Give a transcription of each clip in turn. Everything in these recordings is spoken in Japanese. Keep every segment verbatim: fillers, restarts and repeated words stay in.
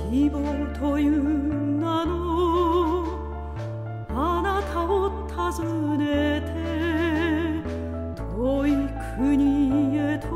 希望という名のあなたを訪ねて遠い国へと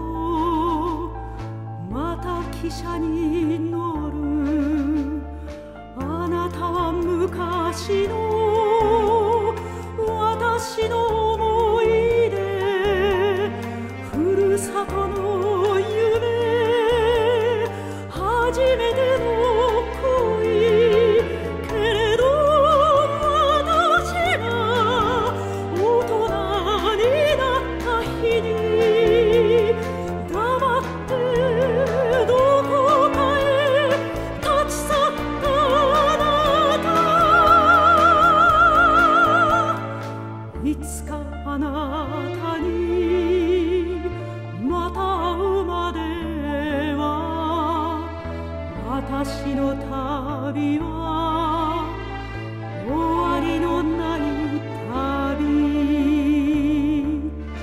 また汽車に乗る。あなたは昔の私の思い出、ふるさとの夢、初めての恋、けれど私が大人になった日に黙ってどこかへ立ち去ったあなた。いつかあなたにまた会うまでは私の旅は終わりのない旅。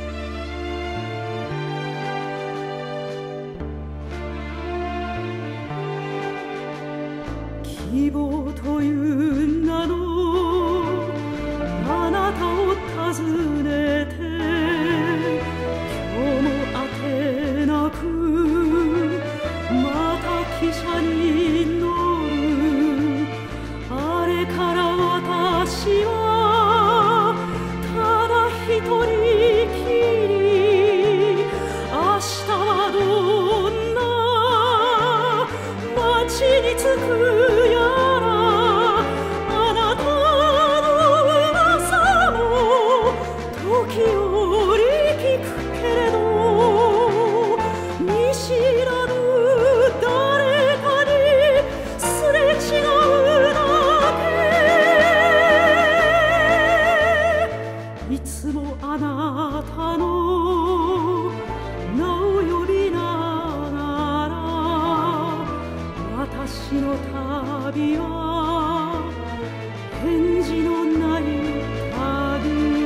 希望という名のあなたを訪ねて今日もあてなくまた汽車に乗る。あれから私はただ一人きり、明日はどんな街に着くやら、あなたの噂も時折聞くけれど、見知らぬ誰かにすれ違うだけ。いつもあなたの名を呼びながら私の旅は返事のない旅。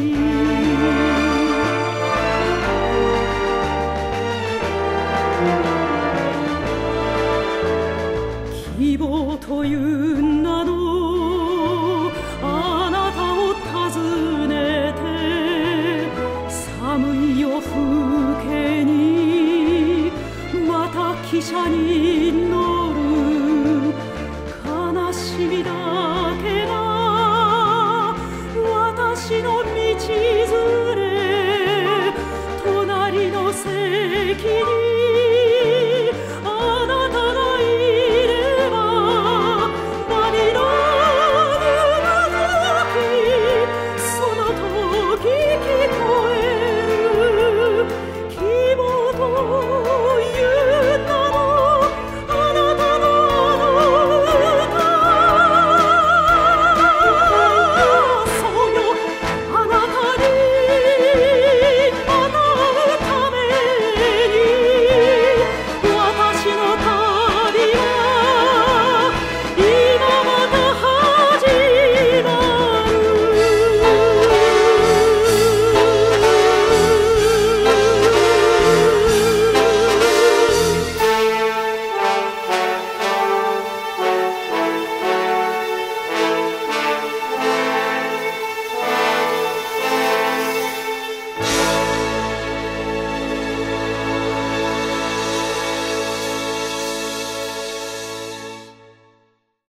希望という名のあなたを訪ねて寒い夜更けにまた汽車に乗る。悲しみだけが私の道連れ、隣の席に